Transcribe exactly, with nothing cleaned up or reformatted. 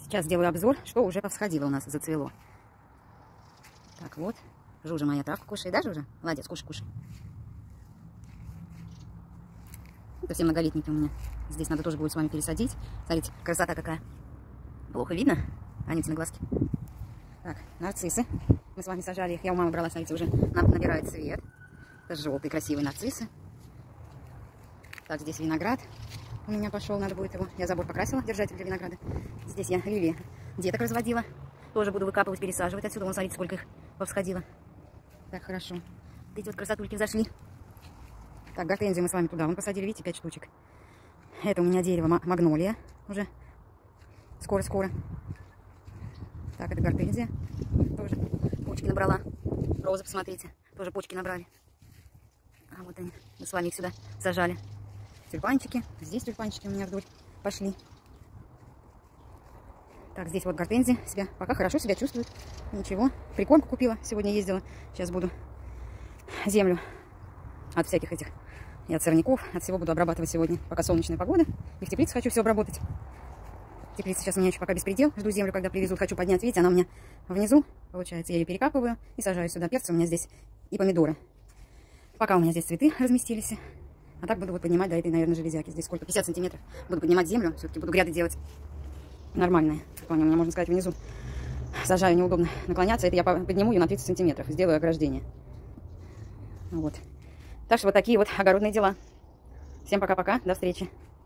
Сейчас сделаю обзор, что уже повсходило у нас, зацвело. Так, вот. Жужа моя травку кушает, да, Жужа? Молодец, кушай, кушай. Это все многолетники у меня. Здесь надо тоже будет с вами пересадить. Смотрите, красота какая. Плохо видно? Аните на глазки. Так, нарциссы. Мы с вами сажали их. Я у мамы брала, смотрите, уже набирает цвет. Это желтые красивые нарциссы. Так, здесь виноград у меня пошел, надо будет его. Я забор покрасила, держатель для винограда. Здесь я лилии деток разводила. Тоже буду выкапывать, пересаживать отсюда. Вон, смотрите, сколько их повсходило. Так, хорошо. Эти вот красотульки взошли. Так, гортензию мы с вами туда вон посадили, видите, пять штучек. Это у меня дерево магнолия уже. Скоро-скоро. Так, это гортензия. Тоже почки набрала. Розы, посмотрите. Тоже почки набрали. А вот они. Мы с вами их сюда сажали. Тюльпанчики. Здесь тюльпанчики у меня вдоль пошли. Так, здесь вот гортензия себя пока хорошо себя чувствует. Ничего. Прикормку купила. Сегодня ездила. Сейчас буду землю от всяких этих и от сорняков, от всего буду обрабатывать сегодня. Пока солнечная погода. И в теплице хочу все обработать. Теплица сейчас у меня еще пока беспредел. Жду землю, когда привезут. Хочу поднять. Видите, она у меня внизу. Получается, я ее перекапываю и сажаю сюда. Перцы у меня здесь и помидоры. Пока у меня здесь цветы разместились. А так буду вот поднимать до этой, наверное, железяки. Здесь сколько? пятьдесят сантиметров. Буду поднимать землю. Все-таки буду гряды делать нормальные. Вполне у меня, можно сказать, внизу. Сажаю, неудобно наклоняться. Это я подниму ее на тридцать сантиметров. Сделаю ограждение. Вот. Так что вот такие вот огородные дела. Всем пока-пока. До встречи.